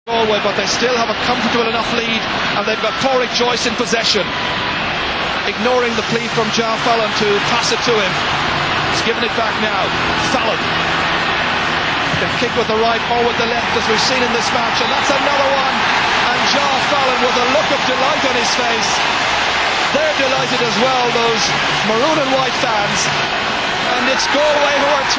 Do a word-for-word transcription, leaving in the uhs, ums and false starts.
Galway, but they still have a comfortable enough lead, and they've got Pádraig Joyce in possession, ignoring the plea from Ja Fallon to pass it to him. He's giving it back now. Fallon can kick with the right or with the left, as we've seen in this match, and that's another one. And Ja Fallon with a look of delight on his face. They're delighted as well, those maroon and white fans, and it's Galway who are